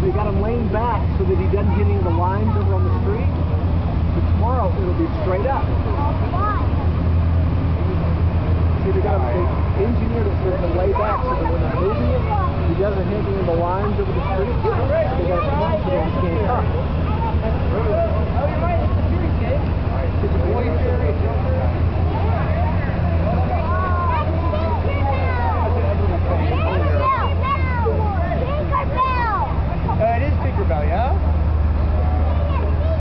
they got him laying back so that he doesn't hit any of the lines over on the street. But tomorrow it'll be straight up. See, they got him engineered it so it can lay back so that when they're moving it, he doesn't hit any of the lines over the street. They got it so that he can't cut.